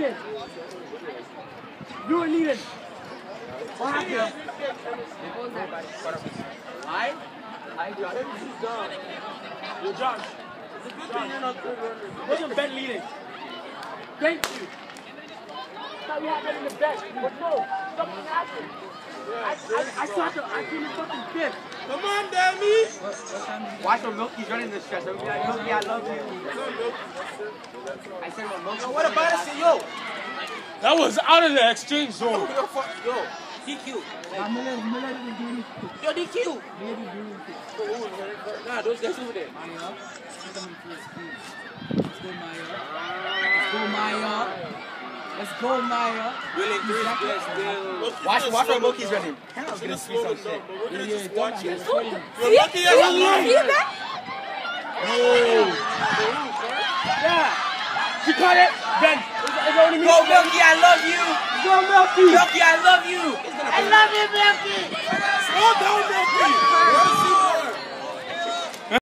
leading. You were leading. What happened? Why? Yo, Josh. Wasn't Ben leading? Thank you. Thought we had them in the best, but no, something happened. I saw the, I came in fucking fifth. Come on, Danny. Watch when Milky's running this stretch. I'm like, Milky, I love you. I said, well, Milky. What about us? Yo. That was out of the exchange zone. Yo, DQ. Yo, DQ. Nah, those guys over there. Let's go, Maya. Really, three guys still. Watch when Milky's running. I was gonna see some shit. Watch it. See that? Yeah. She caught it. Ben. It's only me. Go, Milky, I love you. Go, Milky. Milky, I love you. I love you, Milky. Slow down.